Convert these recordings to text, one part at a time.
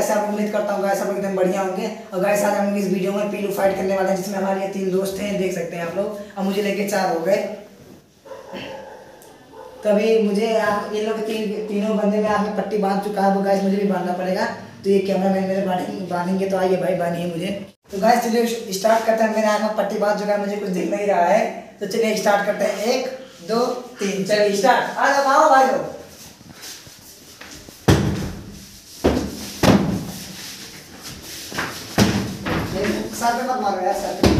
ऐसा आप उम्मीद करता हूँ गाइस आप लोग एकदम बढ़िया होंगे। और गाइस आज हम लोग इस वीडियो में पीलू फाइट करने वाले हैं, जिसमें हमारे ये 3 दोस्त हैं, देख सकते हैं आप लोग। अब मुझे लेके 4 हो गए। तभी मुझे इन लोग तीनों बंदे में आँख में पट्टी बांध चुका है, वो गाइस मुझे भी बांधना पड़ेगा। तो ये कैमरा मैन मेरे बांधेंगे, तो आइए भाई बांधिए मुझे। तो गाइस चलिए स्टार्ट करते हैं। मेरे आँख में पट्टी बांध चुका है, मुझे कुछ दिख नहीं रहा है। तो चलिए स्टार्ट करते हैं। 1 2 3 चलिए स्टार्ट। आ जाओ आओ भाई लोग। साथ में मत मारो यार, साथ में।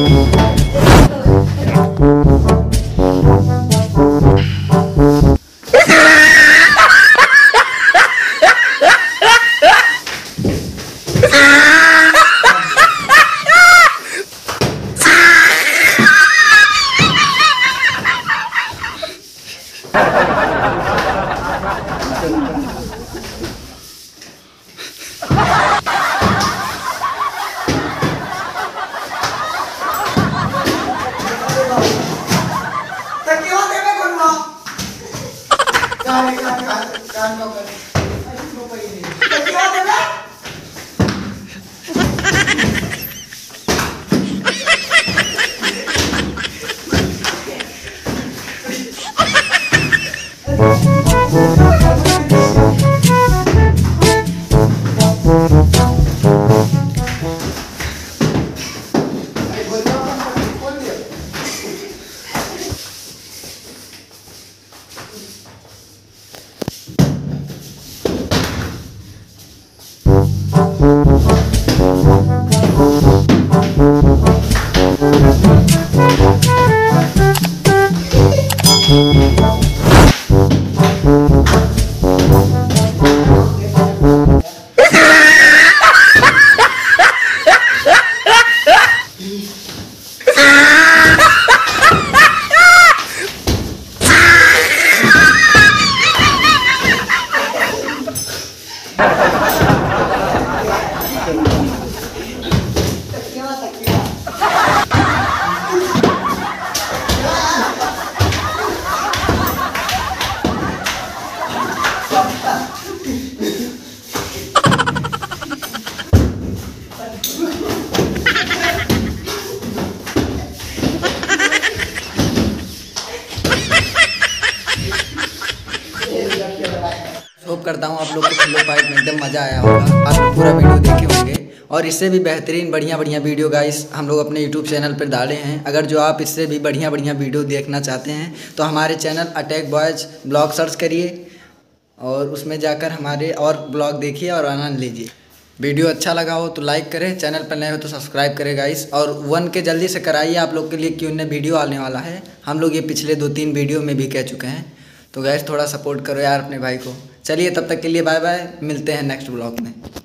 होप करता हूँ आप लोग को पिलो फाइट में एकदम मज़ा आया होगा। आप लोग पूरा वीडियो देखे होंगे और इससे भी बेहतरीन बढ़िया वीडियो गाइस हम लोग अपने यूट्यूब चैनल पर डाले हैं। अगर जो आप इससे भी बढ़िया वीडियो देखना चाहते हैं तो हमारे channel attack boys blog search करिए और उसमें जाकर हमारे और ब्लॉग देखिए और आनंद लीजिए। वीडियो अच्छा लगा हो तो लाइक करें, चैनल पर नए हो तो सब्सक्राइब करें गाइस। और 1 के जल्दी से कराइए, आप लोग के लिए Q&A वीडियो आने वाला है। हम लोग ये पिछले 2-3 वीडियो में भी कह चुके हैं। तो गाइस थोड़ा सपोर्ट करो यार अपने भाई को। चलिए तब तक के लिए बाय बाय, मिलते हैं नेक्स्ट ब्लॉग में।